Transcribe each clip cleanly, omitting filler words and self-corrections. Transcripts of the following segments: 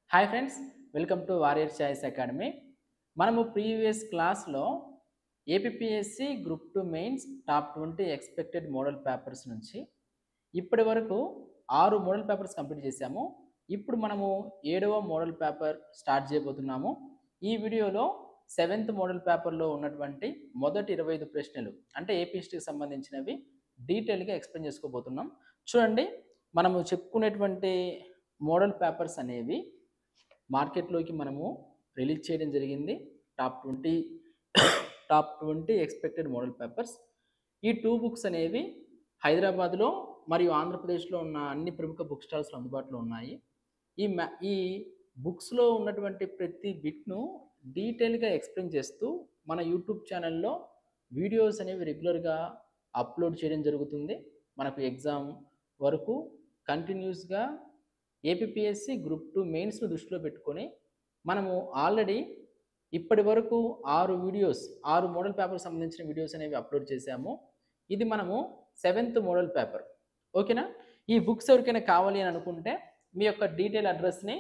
Hi friends, welcome to warrior choice academy. మనము previous క్లాస్లో APSC group 2 mains top 20 expected model papers నుంచి ఇప్పటి వరకు 6 మోడల్ పేపర్స్ కంప్లీట్ చేశాము. ఇప్పుడు మనము 7వ మోడల్ పేపర్ స్టార్ట్ చేయబోతున్నాము. ఈ వీడియోలో 7th మోడల్ పేపర్లో ఉన్నటువంటి మొదటి 25 ప్రశ్నలు అంటే ఏపీ హిస్టరీకి సంబంధించినవి డీటెయిల్గా ఎక్స్ప్లెయిన్ చేసుకోబోతున్నాం. చూడండి, మనము చెప్పుకునేటువంటి మోడల్ పేపర్స్ అనేవి మార్కెట్లోకి మనము రిలీజ్ చేయడం జరిగింది. Top 20 expected model papers. ఈ 2 బుక్స్ అనేవి హైదరాబాద్లో మరియు ఆంధ్రప్రదేశ్లో ఉన్న అన్ని ప్రముఖ బుక్ స్టాల్స్లో అందుబాటులో ఉన్నాయి. ఈ బుక్స్లో ఉన్నటువంటి ప్రతి బిట్ను డీటెయిల్గా ఎక్స్ప్లెయిన్ చేస్తూ మన యూట్యూబ్ ఛానల్లో వీడియోస్ అనేవి రెగ్యులర్గా అప్లోడ్ చేయడం జరుగుతుంది. మనకు ఎగ్జామ్ వరకు కంటిన్యూస్గా ఏపీఎస్సి గ్రూప్ 2 మెయిన్స్ను దృష్టిలో పెట్టుకొని మనము ఆల్రెడీ ఇప్పటి వరకు 6 మోడల్ పేపర్కి సంబంధించిన వీడియోస్ అనేవి అప్లోడ్ చేశాము. ఇది మనము 7th మోడల్ పేపర్. ఓకేనా? ఈ బుక్స్ ఎవరికైనా కావాలి అని అనుకుంటే మీ యొక్క డీటెయిల్ అడ్రస్ని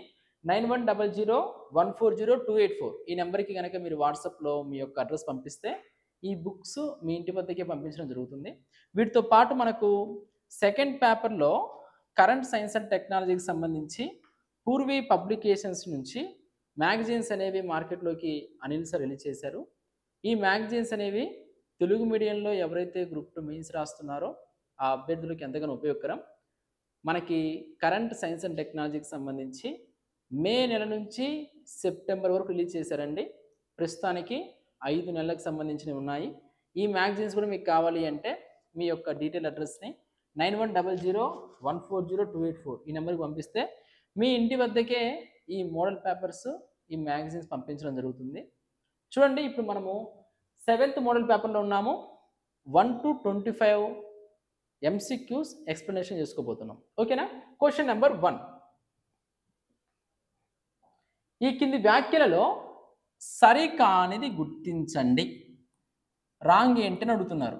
9100140284 ఈ నెంబర్కి కనుక మీరు వాట్సాప్లో మీ యొక్క అడ్రస్ పంపిస్తే ఈ బుక్స్ మీ ఇంటి వద్దకే పంపించడం జరుగుతుంది. వీటితో పాటు మనకు సెకండ్ పేపర్లో కరెంట్ సైన్స్ అండ్ టెక్నాలజీకి సంబంధించి పూర్వీ పబ్లికేషన్స్ నుంచి మ్యాగజైన్స్ అనేవి మార్కెట్లోకి అనిల్ సార్ రిలీజ్ చేశారు. ఈ మ్యాగజైన్స్ అనేవి తెలుగు మీడియంలో ఎవరైతే గ్రూప్ 2 మెయిన్స్ రాస్తున్నారో ఆ అభ్యర్థులకు ఎంతగానో ఉపయోగకరం. మనకి కరెంట్ సైన్స్ అండ్ టెక్నాలజీకి సంబంధించి మే నెల నుంచి సెప్టెంబర్ వరకు రిలీజ్ చేశారండి. ప్రస్తుతానికి 5 నెలలకు సంబంధించినవి ఉన్నాయి. ఈ మ్యాగజైన్స్ కూడా మీకు కావాలి అంటే మీ యొక్క డీటెయిల్ అడ్రస్ని 9100140284 ఈ నెంబర్కి పంపిస్తే మీ ఇంటి వద్దకే ఈ మోడల్ పేపర్స్, ఈ మ్యాగజైన్స్ పంపించడం జరుగుతుంది. చూడండి, ఇప్పుడు మనము 7th మోడల్ పేపర్లో ఉన్నాము. 1 to 25 ఎంసీక్యూస్ ఎక్స్ప్లెనేషన్ చేసుకోబోతున్నాం. ఓకేనా? Question number 1. ఈ కింది వ్యాఖ్యలలో సరికానిది గుర్తించండి. రాంగ్ ఏంటని అడుగుతున్నారు.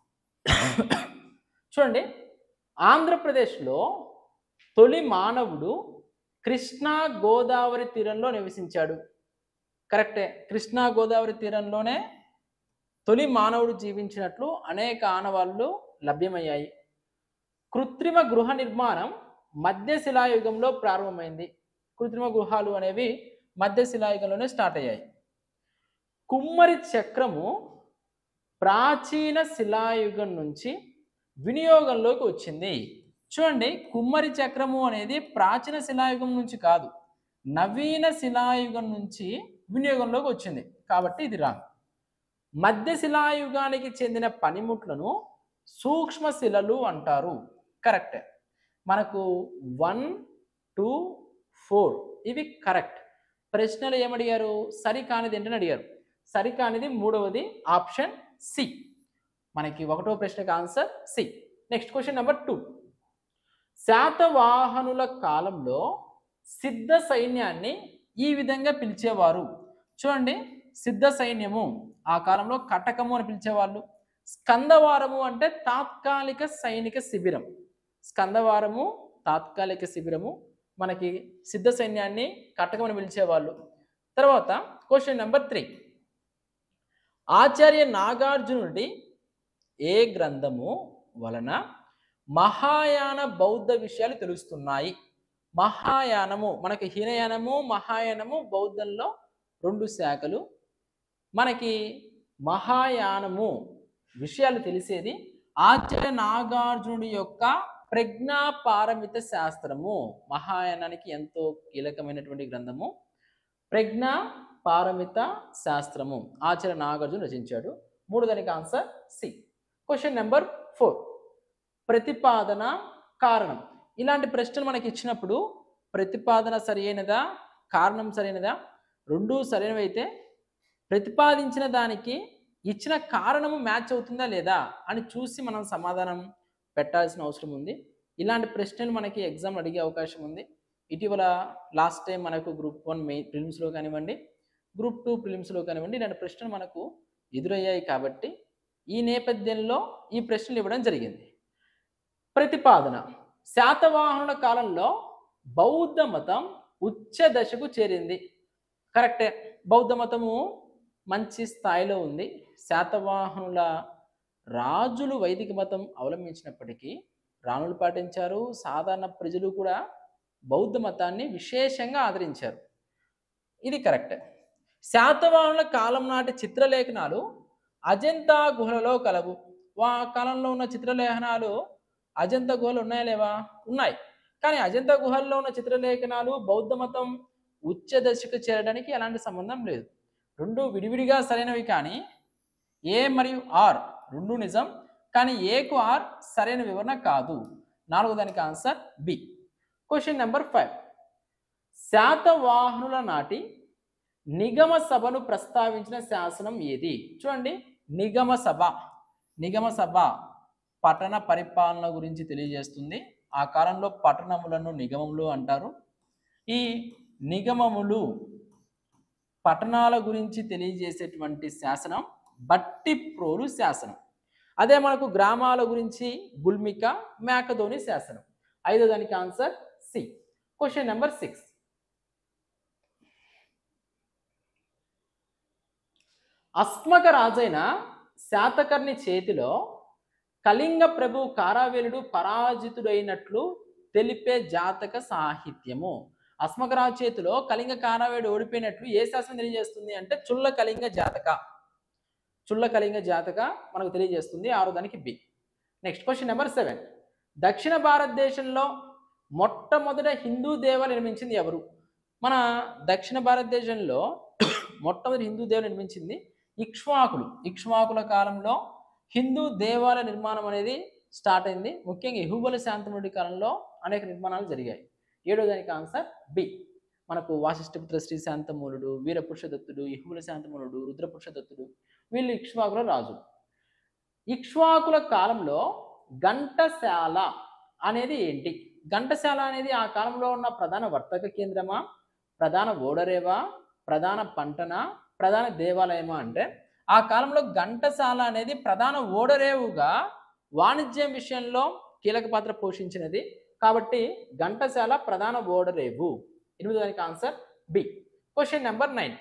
చూడండి, ఆంధ్రప్రదేశ్లో తొలి మానవుడు కృష్ణా గోదావరి తీరంలో నివసించాడు. కరెక్టే. కృష్ణా గోదావరి తీరంలోనే తొలి మానవుడు జీవించినట్లు అనేక ఆనవాళ్ళు లభ్యమయ్యాయి. కృత్రిమ గృహ నిర్మాణం మధ్యశిలాయుగంలో ప్రారంభమైంది. కృత్రిమ గృహాలు అనేవి మధ్యశిలాయుగంలోనే స్టార్ట్ అయ్యాయి. కుమ్మరి చక్రము ప్రాచీన శిలాయుగం నుంచి వినియోగంలోకి వచ్చింది. చూడండి, కుమ్మరి చక్రము అనేది ప్రాచీన శిలాయుగం నుంచి కాదు, నవీన శిలాయుగం నుంచి వినియోగంలోకి వచ్చింది. కాబట్టి ఇది రాంగ్. మధ్య శిలాయుగానికి చెందిన పనిముట్లను సూక్ష్మ శిలలు అంటారు. కరెక్టే. మనకు 1, 2, 4 ఇవి కరెక్ట్. ప్రశ్నలు ఏమడిగారు? సరికానిది ఏంటని అడిగారు. సరికానిది మూడవది ఆప్షన్ సి. మనకి 1వ ప్రశ్నకు answer C. Next question number 2. శాతవాహనుల కాలంలో సిద్ధ సైన్యాన్ని ఈ విధంగా పిలిచేవారు. చూడండి, సిద్ధ సైన్యము ఆ కాలంలో కటకము అని పిలిచేవాళ్ళు. స్కందవారము అంటే తాత్కాలిక సైనిక శిబిరం. స్కందవారము తాత్కాలిక శిబిరము. మనకి సిద్ధ సైన్యాన్ని కటకం అని పిలిచేవాళ్ళు. తర్వాత క్వశ్చన్ నెంబర్ 3. ఆచార్య నాగార్జునుడి ఏ గ్రంథము వలన మహాయాన బౌద్ధ విషయాలు తెలుస్తున్నాయి? మహాయానము మనకి హీనయానము, మహాయానము బౌద్ధంలో 2 శాఖలు. మనకి మహాయానము విషయాలు తెలిసేది ఆచార్య నాగార్జునుడి యొక్క ప్రజ్ఞాపారమిత శాస్త్రము. మహాయానానికి ఎంతో కీలకమైనటువంటి గ్రంథము ప్రజ్ఞాపారమిత శాస్త్రము ఆచార్య నాగార్జున రచించాడు. మూడోదానికి ఆన్సర్ సి. Question number 4. ప్రతిపాదన, కారణం. ఇలాంటి ప్రశ్నలు మనకి ఇచ్చినప్పుడు ప్రతిపాదన సరైనదా, కారణం సరైనదా, రెండూ సరైనవి అయితే ప్రతిపాదించిన దానికి ఇచ్చిన కారణము మ్యాచ్ అవుతుందా లేదా అని చూసి మనం సమాధానం పెట్టాల్సిన అవసరం ఉంది. ఇలాంటి ప్రశ్నలు మనకి ఎగ్జామ్ అడిగే అవకాశం ఉంది. ఇటీవల లాస్ట్ టైం మనకు గ్రూప్ 1 మెయిన్ ప్రిలిమ్స్లో కానివ్వండి, గ్రూప్ 2 ప్రిలిమ్స్లో కానివ్వండి, ఇలాంటి ప్రశ్నలు మనకు ఎదురయ్యాయి. కాబట్టి ఈ నేపథ్యంలో ఈ ప్రశ్నలు ఇవ్వడం జరిగింది. ప్రతిపాదన. శాతవాహనుల కాలంలో బౌద్ధ మతం ఉచ్చ దశకు చేరింది. కరెక్టే. బౌద్ధ మతము మంచి స్థాయిలో ఉంది. శాతవాహనుల రాజులు వైదిక మతం అవలంబించినప్పటికీ రాణులు పాటించారు. సాధారణ ప్రజలు కూడా బౌద్ధ మతాన్ని విశేషంగా ఆదరించారు. ఇది కరెక్ట్. శాతవాహనుల కాలం నాటి చిత్రలేఖనాలు అజంతా గుహలలో కలవు. ఆ కాలంలో ఉన్న చిత్రలేఖనాలు అజంతా గుహలు ఉన్నాయా లేవా? ఉన్నాయి. కానీ అజంతా గుహల్లో ఉన్న చిత్రలేఖనాలు బౌద్ధ మతం ఉచ్చ దశకు చేరడానికి ఎలాంటి సంబంధం లేదు. రెండు విడివిడిగా సరైనవి, కానీ ఏ మరియు ఆర్ రెండు నిజం, కానీ ఏకు ఆర్ సరైన వివరణ కాదు. 4వ దానికి ఆన్సర్ బి. Question number 5. శాతవాహనుల నాటి నిగమ సభను ప్రస్తావించిన శాసనం ఏది? చూడండి, నిగమ సభ పట్టణ పరిపాలన గురించి తెలియజేస్తుంది. ఆ కాలంలో పట్టణములను నిగమములు అంటారు. ఈ నిగమములు పట్టణాల గురించి తెలియజేసేటువంటి శాసనం బట్టిప్రోలు శాసనం. అదే మనకు గ్రామాల గురించి గుల్మిక మేకధోని శాసనం. 5వ దానికి answer C. Question number 6. Asmaka రాజైన శాతకర్ణి చేతిలో కళింగ ప్రభు కారావేలుడు పరాజితుడైనట్లు తెలిపే జాతక సాహిత్యము. అస్మక రాజు చేతిలో కళింగ కారావేలుడు ఓడిపోయినట్లు ఏ శాసనం తెలియజేస్తుంది అంటే చుల్ల కళింగ జాతక మనకు తెలియజేస్తుంది. 6వ దానికి బి. Next question number 7. దక్షిణ భారతదేశంలో మొట్టమొదట హిందూ దేవాలయం నిర్మించింది ఎవరు? మన దక్షిణ భారతదేశంలో మొట్టమొదటి హిందూ దేవాలయం నిర్మించింది ఇక్ష్వాకుల కాలంలో హిందూ దేవాలయ నిర్మాణం అనేది స్టార్ట్ అయింది. ముఖ్యంగా యెహూబల శాంతనుడి కాలంలో అనేక నిర్మాణాలు జరిగాయి. 7వ దానికి ఆన్సర్ బి. మనకు వాసిష్ఠపుత్ర శ్రీ శాంతమూలుడు, వీరపురుషదత్తుడు, యెహూబల శాంతమూలుడు, రుద్రపురుషదత్తుడు వీళ్ళు ఇక్ష్వాకుల రాజు. ఇక్ష్వాకుల కాలంలో ఘంటశాల అనేది ఏంటి? ఘంటశాల అనేది ఆ కాలంలో ఉన్న ప్రధాన వర్తక కేంద్రమా, ప్రధాన ఓడరేవా, ప్రధాన పంటనా, ప్రధాన దేవాలయమా అంటే ఆ కాలంలో ఘంటశాల అనేది ప్రధాన ఓడరేవుగా వాణిజ్యం విషయంలో కీలక పాత్ర పోషించినది. కాబట్టి ఘంటశాల ప్రధాన ఓడరేవు. 8వ దానికి answer B. Question number 9.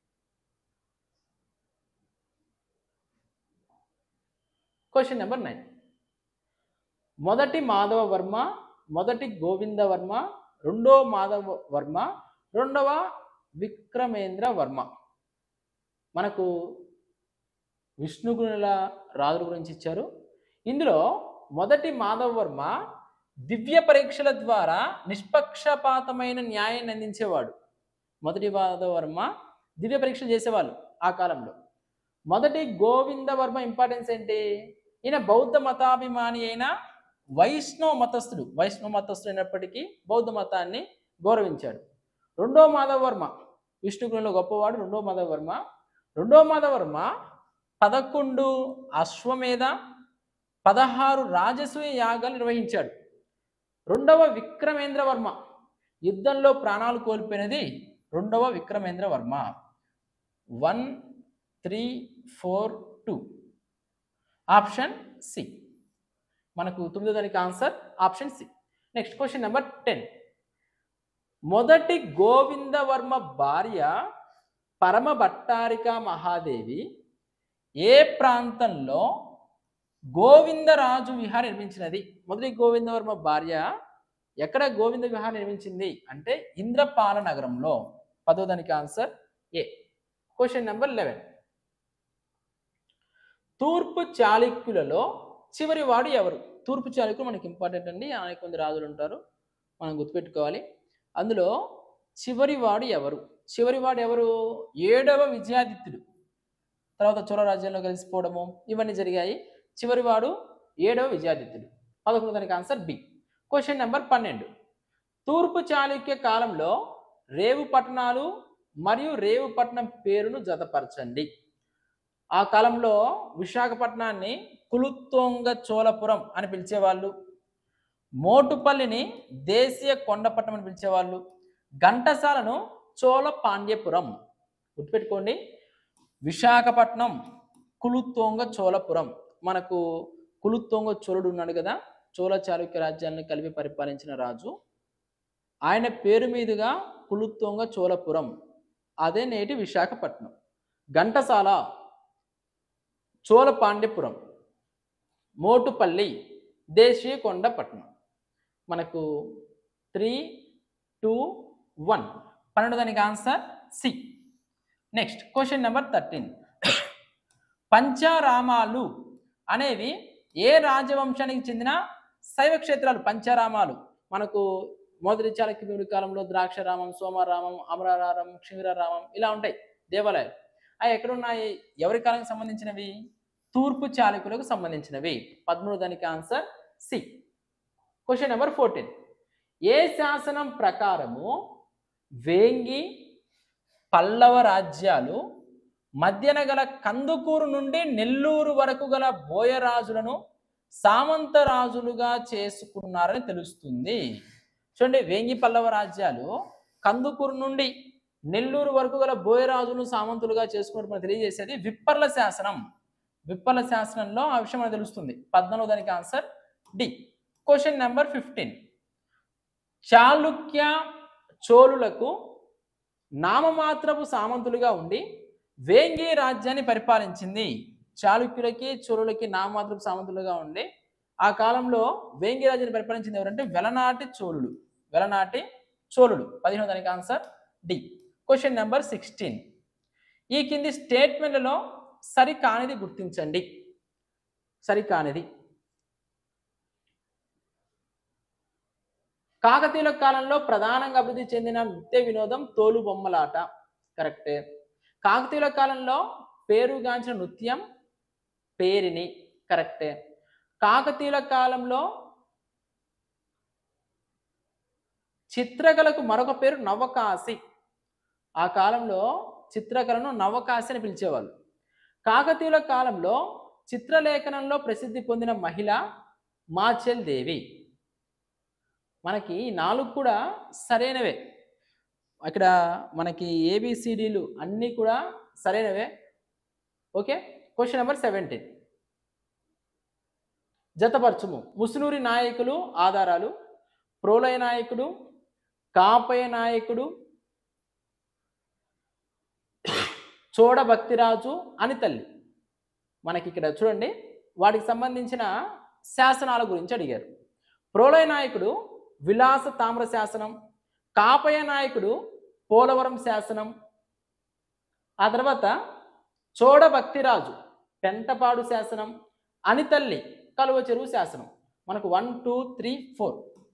Question number 9. మొదటి మాధవవర్మ, మొదటి గోవిందవర్మ, రెండవ మాధవవర్మ, రెండవ విక్రమేంద్ర వర్మ. మనకు విష్ణుగుణుల రాజుల గురించి ఇచ్చారు. ఇందులో మొదటి మాధవవర్మ దివ్య పరీక్షల ద్వారా నిష్పక్షపాతమైన న్యాయాన్ని అందించేవాడు. మొదటి మాధవవర్మ దివ్య పరీక్షలు చేసేవాళ్ళు ఆ కాలంలో. మొదటి గోవిందవర్మ ఇంపార్టెన్స్ ఏంటి? ఈయన బౌద్ధ మతాభిమాని అయిన వైష్ణవ మతస్థుడు అయినప్పటికీ బౌద్ధ మతాన్ని గౌరవించాడు. రెండవ మాధవవర్మ విష్ణుగుణంలో గొప్పవాడు. రెండవ మాధవవర్మ 11 అశ్వమేధ 16 రాజసూయ యాగాలు నిర్వహించాడు. రెండవ విక్రమేంద్రవర్మ యుద్ధంలో ప్రాణాలు కోల్పోయినది రెండవ విక్రమేంద్రవర్మ. 1, 3, 4, 2 option C. మనకు 9వ దానికి answer option C. Next question number 10. మొదటి గోవిందవర్మ భార్య పరమ భట్టారిక మహాదేవి ఏ ప్రాంతంలో గోవిందరాజు విహారం నిర్మించినది? మొదటి గోవిందవర్మ భార్య ఎక్కడ గోవింద విహారం నిర్మించింది అంటే ఇంద్రపాల నగరంలో. 10వ దానికి ఆన్సర్ ఏ. Question number 11. తూర్పు చాళుక్యులలో చివరి వాడు ఎవరు? తూర్పు చాళుక్యులు మనకి ఇంపార్టెంట్ అండి. అనేక మంది రాజులు ఉంటారు, మనం గుర్తుపెట్టుకోవాలి. అందులో చివరివాడు ఎవరు? 7వ విజయాదిత్యుడు. తర్వాత చోళ రాజ్యంలో కలిసిపోవడము ఇవన్నీ జరిగాయి. చివరివాడు 7వ విజయాదిత్యుడు. 11వ దానికి ఆన్సర్ బి. Question number 12. తూర్పు చాళుక్య కాలంలో రేవు పట్టణాలు మరియు రేవుపట్నం పేరును జతపరచండి. ఆ కాలంలో విశాఖపట్నాన్ని కులుత్తొంగ చోళపురం అని పిలిచేవాళ్ళు. మోటుపల్లిని దేశీయ కొండపట్నం అని పిలిచేవాళ్ళు. ఘంటసాలను చోళ పాండ్యపురం. గుర్తుపెట్టుకోండి, విశాఖపట్నం కులుత్తొంగ చోళపురం. మనకు కులుత్తొంగ చోళుడు ఉన్నాడు కదా, చోళ చాళుక్య రాజ్యాన్ని కలిపి పరిపాలించిన రాజు. ఆయన పేరు మీదుగా కులుత్తొంగ చోళపురం, అదే నేటి విశాఖపట్నం. ఘంటసాల చోళపాండ్యపురం, మోటుపల్లి దేశీయకొండపట్నం. మనకు 3, 2, 1. 12 దానికి answer C. Next question number 13. పంచారామాలు అనేవి ఏ రాజవంశానికి చెందిన శైవ క్షేత్రాలు? పంచారామాలు మనకు మొదటి చాళుక్యుడి కాలంలో ద్రాక్షారామం, సోమారామం, అమరారామం, క్షీరరామం ఇలా ఉంటాయి దేవాలయాలు. అవి ఎక్కడున్నాయి? ఎవరి కాలానికి సంబంధించినవి? తూర్పు చాళుక్యులకు సంబంధించినవి. 13 దానికి ఆన్సర్ సి. Question number 14. ఏ శాసనం ప్రకారము వేంగి పల్లవ రాజ్యాలు మధ్యన గల కందుకూరు నుండి నెల్లూరు వరకు గల బోయరాజులను సామంతరాజులుగా చేసుకున్నారని తెలుస్తుంది? చూడండి, వేంగి పల్లవ రాజ్యాలు కందుకూరు నుండి నెల్లూరు వరకు గల బోయరాజులను సామంతులుగా చేసుకున్నట్టు తెలియజేసేది విప్పర్ల శాసనం. విప్పర్ల శాసనంలో ఆ విషయం మనకు తెలుస్తుంది. 14 దానికి answer D. Question number 15. Chalukya చోళులకు నామమాత్రపు సామంతులుగా ఉండి వేంగి రాజ్యాన్ని పరిపాలించింది. చాళుక్యులకి చోళులకి నామమాత్రపు సామంతులుగా ఉండి ఆ కాలంలో వేంగి రాజ్యాన్ని పరిపాలించింది ఎవరంటే వెలనాటి చోళులు. వెలనాటి చోళులు. 15 దానికి ఆన్సర్ డి. Question number 16. ఈ కింది స్టేట్మెంట్లలో సరికానిది గుర్తించండి. సరికానిది. కాకతీయుల కాలంలో ప్రధానంగా అభివృద్ధి చెందిన నృత్య వినోదం తోలు బొమ్మలాట. కరెక్టే. కాకతీయుల కాలంలో పేరుగాంచిన నృత్యం పేరిని. కరెక్టే. కాకతీయుల కాలంలో చిత్రకళకు మరొక పేరు నవకాశి. ఆ కాలంలో చిత్రకళను నవకాశి అని పిలిచేవాళ్ళు. కాకతీయుల కాలంలో చిత్రలేఖనంలో ప్రసిద్ధి పొందిన మహిళ మాచెల్ దేవి. మనకి 4 కూడా సరైనవే. ఇక్కడ మనకి ఏబిసిడీలు అన్నీ కూడా సరైనవే. ఓకే. Question number 17. జతపరచుము. ముసునూరి నాయకులు ఆధారాలు: ప్రోలయ నాయకుడు, కాపయ నాయకుడు, చోడ భక్తిరాజు, అని తల్లి. మనకి ఇక్కడ చూడండి, వాటికి సంబంధించిన శాసనాల గురించి అడిగారు. ప్రోలయ నాయకుడు విలాస తామ్ర శాసనం, కాపయ నాయకుడు పోలవరం శాసనం, ఆ తర్వాత చోడ భక్తిరాజు పెంటపాడు శాసనం, అనితల్లి కలువ చెరువు శాసనం. మనకు 1, 2, 3, 4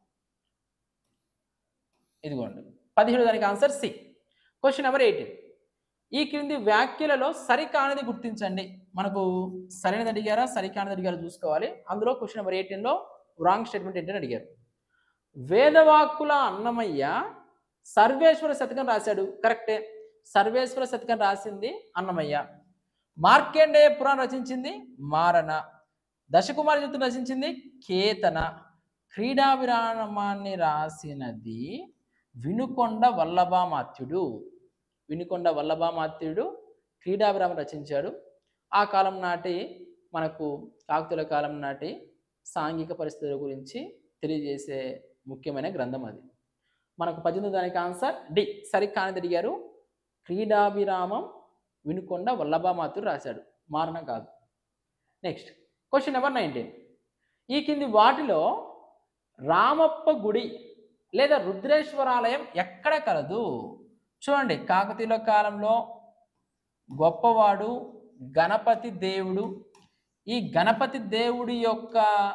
ఇదిగోండి. 17 దానికి ఆన్సర్ సి. Question number 18. ఈ క్రింది వ్యాఖ్యలలో సరికానిది గుర్తించండి. మనకు సరైనది అడిగారా సరికానిది అడిగారా చూసుకోవాలి. అందులో క్వశ్చన్ నెంబర్ 18లో రాంగ్ స్టేట్మెంట్ ఏంటని అడిగారు. వేదవాక్కుల అన్నమయ్య సర్వేశ్వర శతకం రాశాడు. కరెక్టే. సర్వేశ్వర శతకం రాసింది అన్నమయ్య. మార్కండేయ పురాణం రచించింది మారణ. దశకుమారి యుద్ధం రచించింది కేతన. క్రీడా విరామాన్ని రాసినది వినుకొండ వల్లభామాత్యుడు. వినుకొండ వల్లభామాత్యుడు క్రీడా విరామం రచించాడు. ఆ కాలం నాటి మనకు కాకతీయుల కాలం నాటి సాంఘిక పరిస్థితుల గురించి తెలియజేసే ముఖ్యమైన గ్రంథం అది. మనకు 18 దానికి ఆన్సర్ డి. సరికానిది అడిగారు. క్రీడా విరామం వినుకొండ వల్లభామాత్యుడు రాశాడు, మారణ కాదు. Next question number 19. ఈ కింది వాటిలో రామప్ప గుడి లేదా రుద్రేశ్వరాలయం ఎక్కడ కలదు? చూడండి, కాకతీయుల కాలంలో గొప్పవాడు గణపతి దేవుడు. ఈ గణపతి దేవుడి యొక్క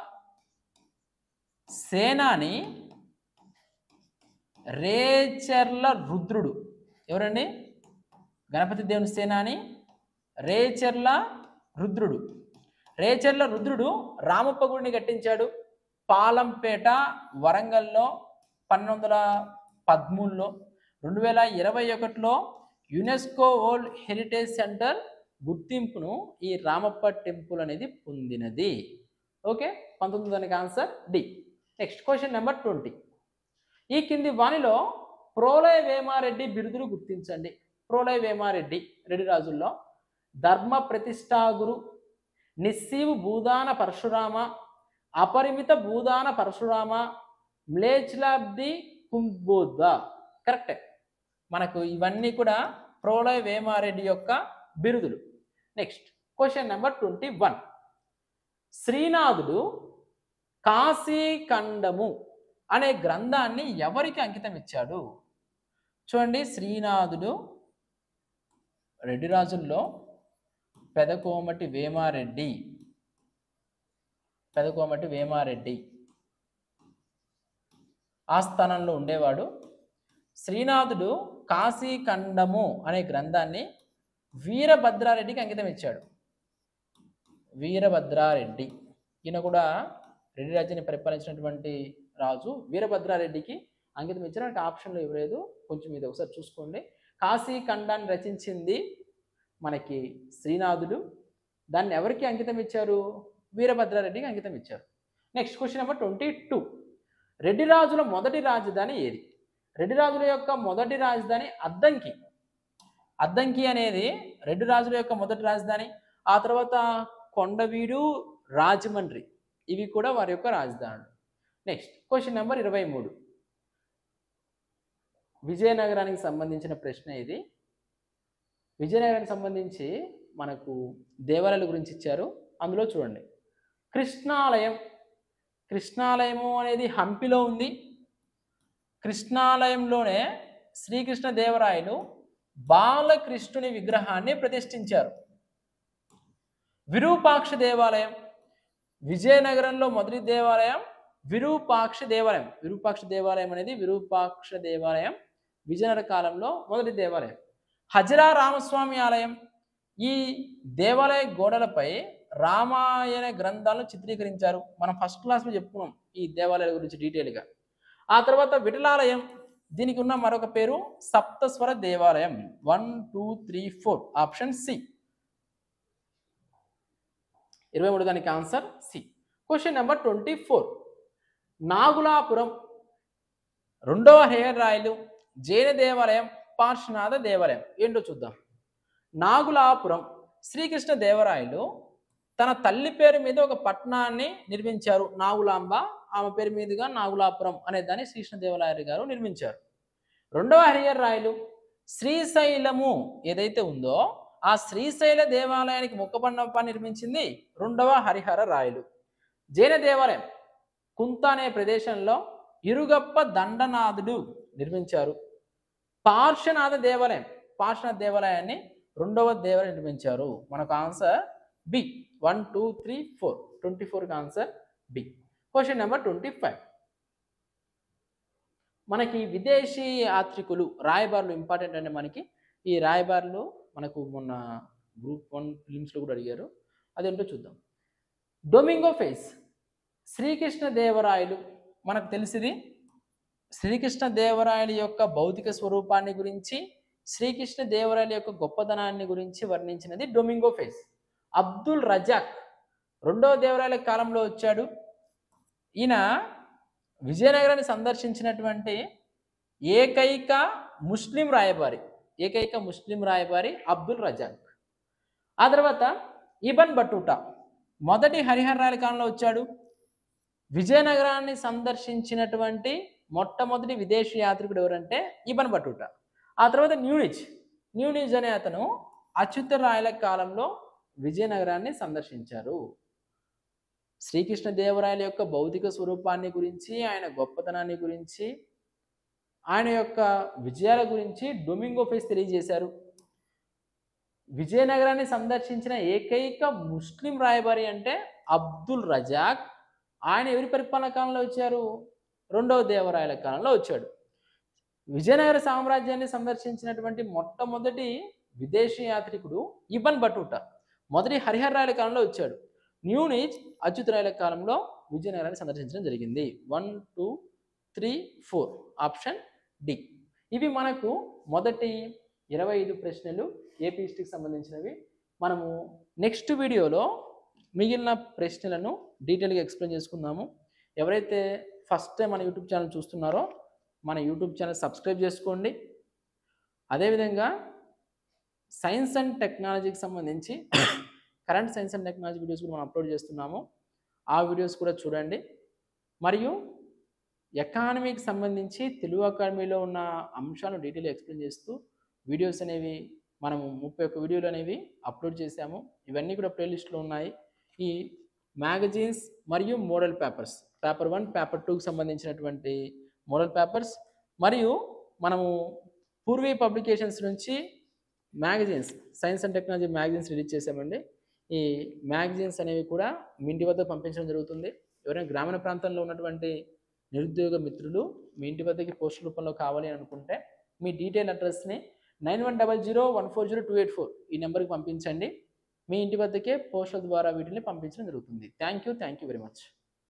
సేనాని రేచర్ల రుద్రుడు. ఎవరండి? గణపతి దేవుని సేనాని రేచర్ల రుద్రుడు. రేచర్ల రుద్రుడు రామప్ప గుడిని కట్టించాడు. పాలంపేట, వరంగల్లో 1913లో. 2021లో యునెస్కో వరల్డ్ హెరిటేజ్ సెంటర్ గుర్తింపును ఈ రామప్ప టెంపుల్ అనేది పొందినది. ఓకే. 19 దానికి answer D. Next question number 20. ఈ కింది వానిలో ప్రోలయ వేమారెడ్డి బిరుదులు గుర్తించండి. ప్రోలయ వేమారెడ్డి రెడ్డి రాజుల్లో ధర్మ ప్రతిష్టాగురు, నిస్సీవు భూదాన పరశురామ, అపరిమిత భూదాన పరశురామ, మ్లేచ్లాబ్ది కుంబోద్వ. కరెక్టే. మనకు ఇవన్నీ కూడా ప్రోలయ వేమారెడ్డి యొక్క బిరుదులు. Next question number 21. శ్రీనాథుడు కాశీఖండము అనే గ్రంథాన్ని ఎవరికి అంకితం ఇచ్చాడు? చూడండి, శ్రీనాథుడు రెడ్డి రాజుల్లో పెదకోమటి వేమారెడ్డి ఆస్థానంలో ఉండేవాడు. శ్రీనాథుడు కాశీఖండము అనే గ్రంథాన్ని వీరభద్రారెడ్డికి అంకితం ఇచ్చాడు. వీరభద్రారెడ్డి ఈయన కూడా రెడ్డి రాజ్యాన్ని పరిపాలించినటువంటి రాజు. వీరభద్రారెడ్డికి అంకితం ఇచ్చారు. నాకు ఆప్షన్లో ఇవ్వలేదు, కొంచెం ఇది ఒకసారి చూసుకోండి. కాశీఖండాన్ని రచించింది మనకి శ్రీనాథుడు. దాన్ని ఎవరికి అంకితం ఇచ్చారు? వీరభద్రారెడ్డికి అంకితం ఇచ్చారు. Next question number 22. రెడ్డి రాజుల మొదటి రాజధాని ఏది? రెడ్డి రాజుల యొక్క మొదటి రాజధాని అద్దంకి. అద్దంకి అనేది రెడ్డి రాజుల యొక్క మొదటి రాజధాని. ఆ తర్వాత కొండవీడు, రాజమండ్రి, ఇవి కూడా వారి యొక్క రాజధానులు. Next question number 23. విజయనగరానికి సంబంధించిన ప్రశ్న ఇది. విజయనగరానికి సంబంధించి మనకు దేవాలయాల గురించి ఇచ్చారు. అందులో చూడండి, కృష్ణాలయము అనేది హంపిలో ఉంది. కృష్ణాలయంలోనే శ్రీకృష్ణదేవరాయలు బాలకృష్ణుని విగ్రహాన్ని ప్రతిష్ఠించారు. విరూపాక్ష దేవాలయం, విజయనగరంలో మొదటి దేవాలయం విరూపాక్ష దేవాలయం. విరూపాక్ష దేవాలయం అనేది విజయనగర కాలంలో మొదటి దేవాలయం. హజరా రామస్వామి ఆలయం. ఈ దేవాలయ గోడలపై రామాయణ గ్రంథాలను చిత్రీకరించారు. మనం ఫస్ట్ క్లాస్లో చెప్పుకున్నాం ఈ దేవాలయాల గురించి డీటెయిల్గా. ఆ తర్వాత విఠలాలయం, దీనికి ఉన్న మరొక పేరు సప్తస్వర దేవాలయం. 1, 2, 3, 4 ఆప్షన్ సి. 23 దానికి answer C. Question number 24. Nagulapuram రెండవ హేయరాయలు, జైన దేవాలయం, పార్శ్వనాథ దేవాలయం ఏంటో చూద్దాం. నాగులాపురం శ్రీకృష్ణ దేవరాయలు తన తల్లి పేరు మీద ఒక పట్టణాన్ని నిర్మించారు. నాగులాంబ, ఆమె పేరు మీదుగా నాగులాపురం అనే దాన్ని శ్రీకృష్ణదేవరాయలు గారు నిర్మించారు. రెండవ హరిహర రాయలు శ్రీశైలము ఏదైతే ఉందో ఆ శ్రీశైల దేవాలయానికి ముఖమండపాన్ని నిర్మించింది రెండవ హరిహర రాయలు. జైన దేవాలయం కుంత అనే ప్రదేశంలో ఇరుగప్ప దండనాథుడు నిర్మించారు. పార్శ్వనాథ దేవాలయాన్ని రెండవ దేవాలయం నిర్మించారు. మనకు ఆన్సర్ బి. 1, 2, 3, 4. 24కి ఆన్సర్ బి. Question number 25. మనకి విదేశీ యాత్రికులు రాయబారులు ఇంపార్టెంట్ అండి. మనకి ఈ రాయబారులు మనకు మొన్న గ్రూప్ 1 ఫిలిమ్స్లో కూడా అడిగారు. అదేంటో చూద్దాం. డొమింగో ఫేస్ శ్రీకృష్ణదేవరాయలు మనకు తెలిసింది. శ్రీకృష్ణదేవరాయల యొక్క భౌతిక స్వరూపాన్ని గురించి, శ్రీకృష్ణదేవరాయల యొక్క గొప్పతనాన్ని గురించి వర్ణించినది డొమింగో ఫేస్. అబ్దుల్ రజాక్ రెండవ దేవరాయల కాలంలో వచ్చాడు. ఈయన విజయనగరాన్ని సందర్శించినటువంటి ఏకైక ముస్లిం రాయబారి అబ్దుల్ రజాక్. ఆ తర్వాత ఇబన్ బటూటా మొదటి హరిహర రాయల కాలంలో వచ్చాడు. విజయనగరాన్ని సందర్శించినటువంటి మొట్టమొదటి విదేశీ యాత్రికుడు ఎవరంటే ఇబన్ బటూటా. ఆ తర్వాత న్యూనిజ్ అనే అతను అచ్యుత రాయల కాలంలో విజయనగరాన్ని సందర్శించారు. శ్రీకృష్ణదేవరాయల యొక్క భౌతిక స్వరూపాన్ని గురించి, ఆయన గొప్పతనాన్ని గురించి, ఆయన యొక్క విజయాల గురించి డొమింగో ఫేస్ తెలియజేశారు. విజయనగరాన్ని సందర్శించిన ఏకైక ముస్లిం రాయబారి అంటే అబ్దుల్ రజాక్. ఆయన ఎవరి పరిపాలన కాలంలో వచ్చారు? రెండవ దేవరాయల కాలంలో వచ్చాడు. విజయనగర సామ్రాజ్యాన్ని సందర్శించినటువంటి మొట్టమొదటి విదేశీ యాత్రికుడు ఇబన్ బటూటా మొదటి హరిహర రాయల కాలంలో వచ్చాడు. న్యూనిజ్ అచ్యుత రాయల కాలంలో విజయనగరాన్ని సందర్శించడం జరిగింది. 1, 2, 3, 4 ఆప్షన్ డి. ఇవి మనకు మొదటి 25 ప్రశ్నలు ఏపీ హిస్టరీకి సంబంధించినవి. మనము నెక్స్ట్ వీడియోలో మిగిలిన ప్రశ్నలను డీటెయిల్గా ఎక్స్ప్లెయిన్ చేసుకుందాము. ఎవరైతే ఫస్ట్ టైం మన యూట్యూబ్ ఛానల్ చూస్తున్నారో మన యూట్యూబ్ ఛానల్ సబ్స్క్రైబ్ చేసుకోండి. అదేవిధంగా సైన్స్ అండ్ టెక్నాలజీకి సంబంధించి current science and technology videos కూడా మనం అప్లోడ్ చేస్తున్నాము. ఆ వీడియోస్ కూడా చూడండి. మరియు ఎకానమీకి సంబంధించి తెలుగు అకాడమీలో ఉన్న అంశాలను డీటెయిల్ ఎక్స్ప్లెయిన్ చేస్తూ వీడియోస్ అనేవి మనము 31 వీడియోలు అనేవి అప్లోడ్ చేశాము. ఇవన్నీ కూడా ప్లేలిస్ట్లో ఉన్నాయి. ఈ మ్యాగజైన్స్ మరియు మోడల్ పేపర్స్, పేపర్ 1, పేపర్ 2కి సంబంధించినటువంటి మోడల్ పేపర్స్, మరియు మనము పూర్వీ పబ్లికేషన్స్ నుంచి magazines, science and technology magazines release చేశామండి. ఈ మ్యాగజైన్స్ అనేవి కూడా మీ ఇంటి వద్ద పంపించడం జరుగుతుంది. ఎవరైనా గ్రామీణ ప్రాంతంలో ఉన్నటువంటి నిరుద్యోగ మిత్రులు మీ ఇంటి వద్దకి పోస్టల్ రూపంలో కావాలి అని అనుకుంటే మీ డీటెయిల్ అడ్రస్ని 9100140284 ఈ నెంబర్కి పంపించండి. మీ ఇంటి వద్దకే పోస్టల్ ద్వారా వీటిని పంపించడం జరుగుతుంది. Thank you very much.